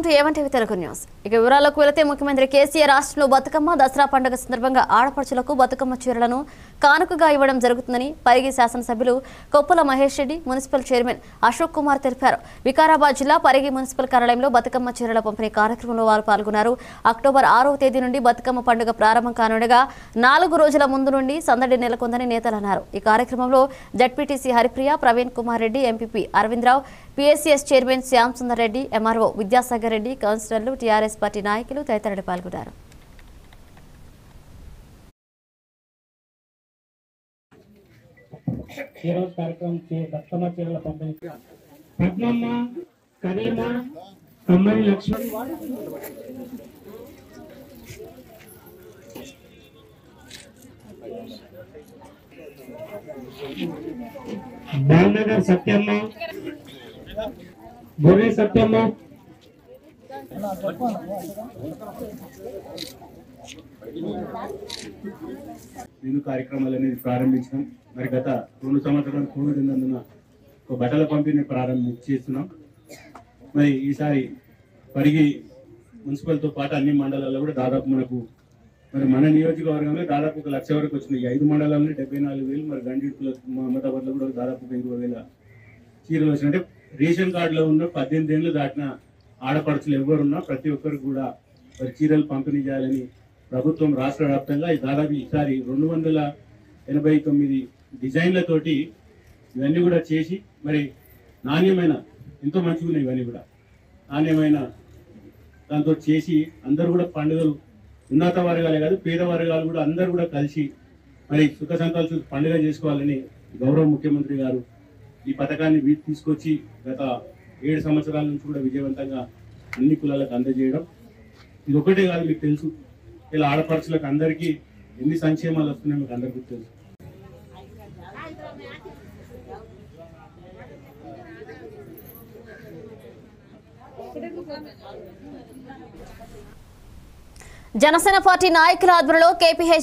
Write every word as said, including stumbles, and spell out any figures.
Welcome to A one TV Telugu news. ఇక వివరాలకు వెళితే ముఖ్యమంత్రి కేసీఆర్ రాష్ట్రంలో బతుకమ్మ దసరా పండుగ సందర్భంగా ఆడపడుచులకు బతుకమ్మ చీరలను కానుకగా ఇవ్వడం జరుగుతుందని పరిగి శాసనసభ్యులు కొప్పుల మహేష్ రెడ్డి, మున్సిపల్ చైర్మన్ అశోక్ కుమార్ తెలిపారు. వికారాబాద్ జిల్లా పరిగి మున్సిపల్ కార్యాలయంలో బతుకమ్మ చీరల పంపిణీ కార్యక్రమంలో వారు పాల్గొన్నారు. అక్టోబర్ ఆరవ తేదీ నుండి బతుకమ్మ పండుగ ప్రారంభం కానుండగా నాలుగు రోజుల ముందు నుండి సందడి నెలకొందని నేతలు అన్నారు. ఈ కార్యక్రమంలో ZPTC Haripriya, Praveen Kumar Reddy, MPP Aravindarao, PSCS chairman Shyam Sundar Reddy, MRO Vidyasagar Reddy, కౌన్సిలర్లు, టీఆర్ఎస్ పార్టీ నాయకులు తదితరులు పాల్గొన్నారు. బాలనగర్ సత్యమ్మ, బొర్రె సత్యమ్మ, నేను కార్యక్రమాలు అనేది ప్రారంభించినాం. మరి గత రెండు సంవత్సరాలు కోవిడ్ ఉన్నందున ఒక బట్టల పంపిణీ ప్రారంభం చేస్తున్నాం. మరి ఈసారి పరిగి మున్సిపల్తో పాటు అన్ని మండలాల్లో కూడా దాదాపు మనకు మరి మన నియోజకవర్గంలో దాదాపు ఒక లక్ష వరకు వచ్చినాయి. ఐదు మండలాల్లో డెబ్బై నాలుగు వేలు, మరి గండిలో మహమ్మదాబాద్లో కూడా దాదాపు ఒక ఇరవై వేల చీరలు వచ్చినాయి. అంటే రేషన్ కార్డులో ఉన్న పద్దెనిమిది ఏళ్ళు దాటిన ఆడపడుచులు ఎవరున్నా ప్రతి ఒక్కరికి కూడా మరి చీరలు పంపిణీ చేయాలని ప్రభుత్వం రాష్ట్ర వ్యాప్తంగా దాదాపు ఈసారి రెండు వందల ఎనభై తొమ్మిది డిజైన్లతోటి ఇవన్నీ కూడా చేసి మరి నాణ్యమైన ఎంతో మంచిగా ఉన్నాయి. ఇవన్నీ కూడా నాణ్యమైన దాంతో చేసి అందరూ కూడా పండుగలు ఉన్నత వర్గాలే కాదు పేద వర్గాలు కూడా అందరూ కూడా కలిసి మరి సుఖ సంకల్ప పండుగ చేసుకోవాలని గౌరవ ముఖ్యమంత్రి గారు ఈ పథకాన్ని తీసుకొచ్చి గత ఏడు సంవత్సరాల నుంచి కూడా విజయవంతంగా అన్ని కులాలకు అందజేయడం. ఇది ఒకటే కాదు, మీకు తెలుసు ఇలా ఆడపడుచులకు అందరికీ ఎన్ని సంక్షేమాలు వస్తున్నాయో మీకు అందరికీ తెలుసు. జనసేన పార్టీ నాయకుల ఆధ్వర్యంలో కేపీహెచ్